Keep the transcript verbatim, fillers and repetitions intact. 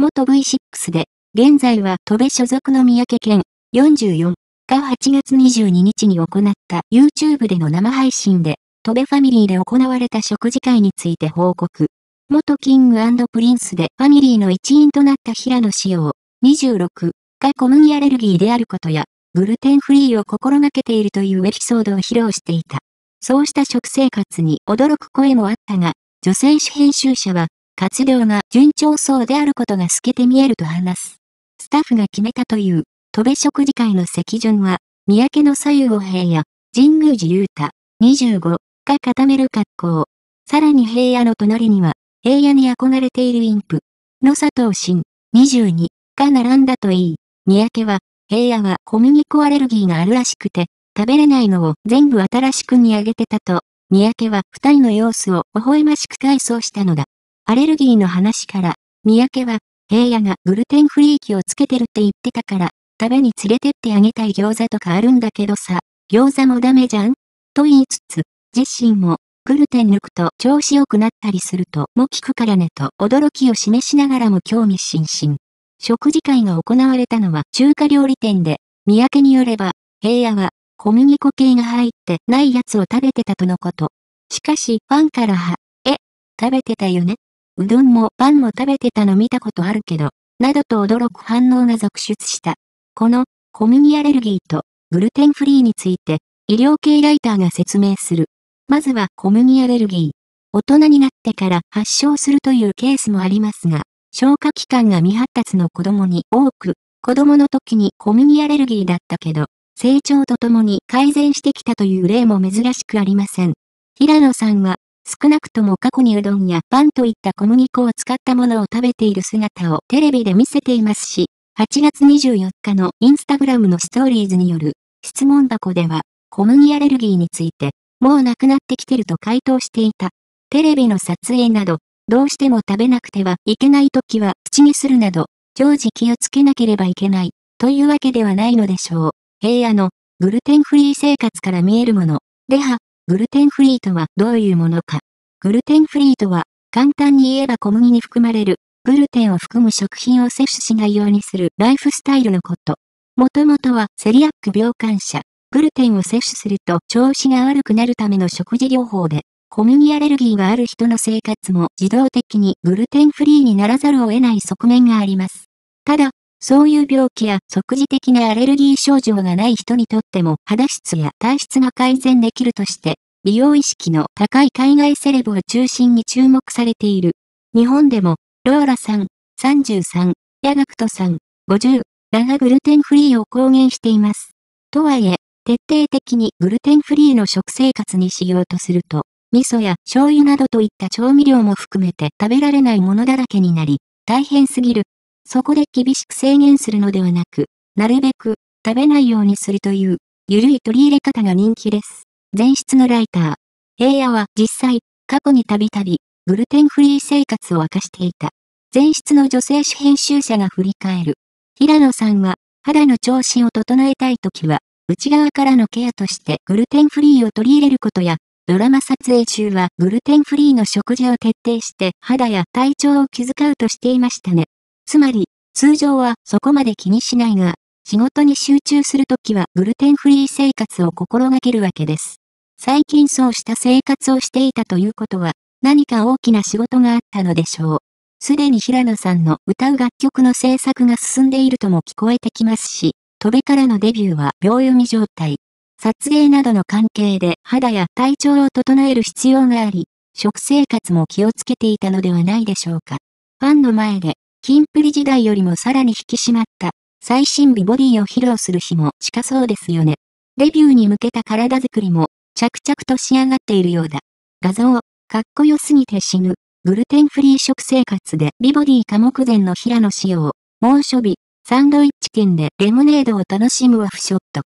元 ブイシックス で、現在は戸部所属の三宅健、よんじゅうよんがはちがつにじゅうににちに行った YouTube での生配信で、戸部ファミリーで行われた食事会について報告。元キング&プリンスでファミリーの一員となった平野紫耀、にじゅうろくが小麦アレルギーであることや、グルテンフリーを心がけているというエピソードを披露していた。そうした食生活に驚く声もあったが、女性誌編集者は、活動が順調そうであることが透けて見えると話す。スタッフが決めたという、戸部食事会の席順は、三宅の左右を平野、神宮寺勇太、にじゅうごが固める格好。さらに平野の隣には、平野に憧れているインプの佐藤真、にじゅうにが並んだといい、三宅は、平野は小麦粉アレルギーがあるらしくて、食べれないのを全部新しくにあげてたと、三宅は二人の様子を微笑ましく回想したのだ。アレルギーの話から、三宅は、平野がグルテンフリー機をつけてるって言ってたから、食べに連れてってあげたい餃子とかあるんだけどさ、餃子もダメじゃんと言いつつ、自身も、グルテン抜くと調子良くなったりするとも聞くからねと驚きを示しながらも興味津々。食事会が行われたのは中華料理店で、三宅によれば、平野は小麦粉系が入ってないやつを食べてたとのこと。しかしファンからは、え、食べてたよね？うどんもパンも食べてたの見たことあるけど、などと驚く反応が続出した。この小麦アレルギーとグルテンフリーについて医療系ライターが説明する。まずは小麦アレルギー。大人になってから発症するというケースもありますが、消化器官が未発達の子供に多く、子供の時に小麦アレルギーだったけど、成長とともに改善してきたという例も珍しくありません。平野さんは、少なくとも過去にうどんやパンといった小麦粉を使ったものを食べている姿をテレビで見せていますし、はちがつにじゅうよっかのインスタグラムのストーリーズによる質問箱では、小麦アレルギーについて、もうなくなってきてると回答していた。テレビの撮影など、どうしても食べなくてはいけない時は口にするなど、常時気をつけなければいけない、というわけではないのでしょう。平野のグルテンフリー生活から見えるもの。では、グルテンフリーとはどういうものか。グルテンフリーとは、簡単に言えば小麦に含まれる、グルテンを含む食品を摂取しないようにするライフスタイルのこと。もともとはセリアック病患者。グルテンを摂取すると調子が悪くなるための食事療法で、小麦アレルギーがある人の生活も自動的にグルテンフリーにならざるを得ない側面があります。ただ、そういう病気や即時的なアレルギー症状がない人にとっても肌質や体質が改善できるとして、美容意識の高い海外セレブを中心に注目されている。日本でも、ローラさん、さんじゅうさん、ヤガクトさん、ごじゅうらがグルテンフリーを公言しています。とはいえ、徹底的にグルテンフリーの食生活にしようとすると、味噌や醤油などといった調味料も含めて食べられないものだらけになり、大変すぎる。そこで厳しく制限するのではなく、なるべく食べないようにするという、ゆるい取り入れ方が人気です。前室のライター。平野は実際、過去にたびたび、グルテンフリー生活を明かしていた。前室の女性誌編集者が振り返る。平野さんは、肌の調子を整えたいときは、内側からのケアとしてグルテンフリーを取り入れることや、ドラマ撮影中はグルテンフリーの食事を徹底して肌や体調を気遣うとしていましたね。つまり、通常はそこまで気にしないが、仕事に集中するときはグルテンフリー生活を心がけるわけです。最近そうした生活をしていたということは、何か大きな仕事があったのでしょう。すでに平野さんの歌う楽曲の制作が進んでいるとも聞こえてきますし、戸部からのデビューは秒読み状態。撮影などの関係で肌や体調を整える必要があり、食生活も気をつけていたのではないでしょうか。ファンの前で、キンプリ時代よりもさらに引き締まった最新美ボディを披露する日も近そうですよね。デビューに向けた体作りも着々と仕上がっているようだ。画像、かっこよすぎて死ぬ。グルテンフリー食生活で美ボディ化目前の平野紫耀。猛暑日、サンドイッチ店でレモネードを楽しむワフショット。